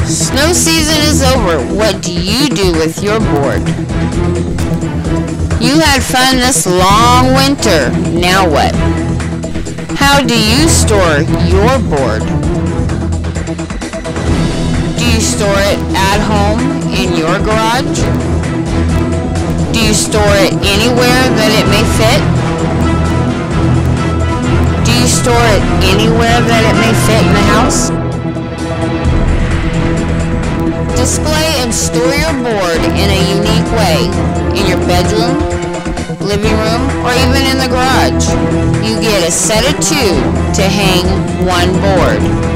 Snow season is over. What do you do with your board? You had fun this long winter. Now what? How do you store your board? Do you store it at home in your garage? Do you store it anywhere that it may fit? Do you store it anywhere that it may fit in the house? Display and store your board in a unique way, in your bedroom, living room, or even in the garage. You get a set of 2 to hang one board.